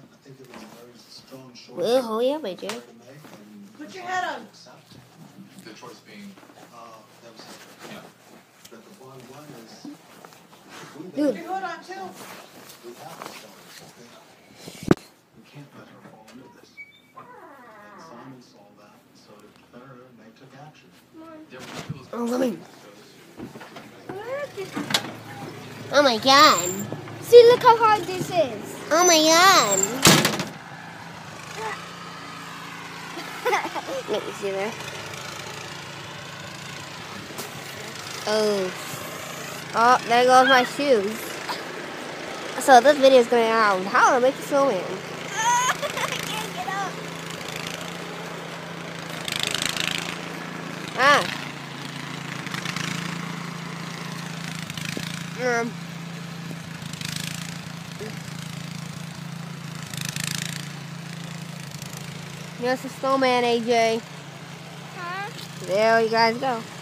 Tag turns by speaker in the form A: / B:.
A: Well, hurry up, AJ.
B: Put your head on.
C: The choice being, yeah.
A: Dude.
B: Put your hood on too.
D: We can't let her fall into this. And Simon saw that, and so did Clara, and they took action.
A: Oh, let me. Oh my god.
E: See, look how hard this is.
A: Oh my god. Let me see there. Oh. Oh, there goes my shoes. So this video is going out. How to make a snowman.
E: I can't get up.
A: Ah. Here's the snowman, AJ.
E: Huh?
A: There you guys go.